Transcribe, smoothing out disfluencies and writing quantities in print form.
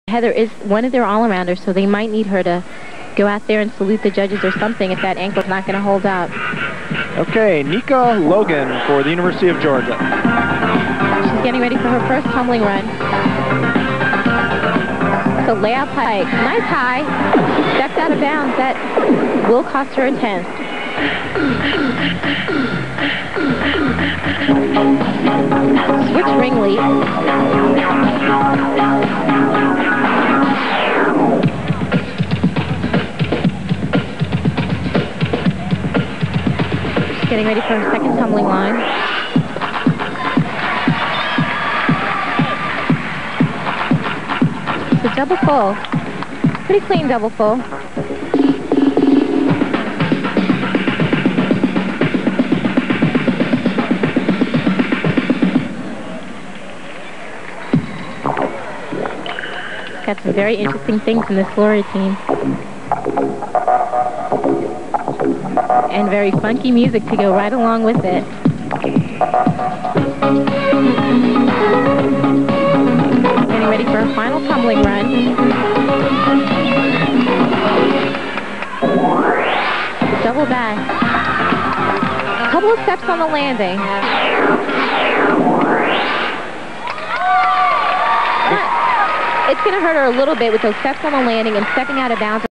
Heather is one of their all-arounders, so they might need her to go out there and salute the judges or something if that ankle's not going to hold up. Okay, Nika Logan for the University of Georgia. She's getting ready for her first tumbling run. So layup hike, nice high. She stepped out of bounds. That will cost her a 10th. Switch ring leap. Getting ready for her second tumbling line. So double full. Pretty clean double full. Got some very interesting things in this Florida team. And very funky music to go right along with it. Getting ready for a final tumbling run. Double back. A couple of steps on the landing. It's going to hurt her a little bit with those steps on the landing and stepping out of bounds.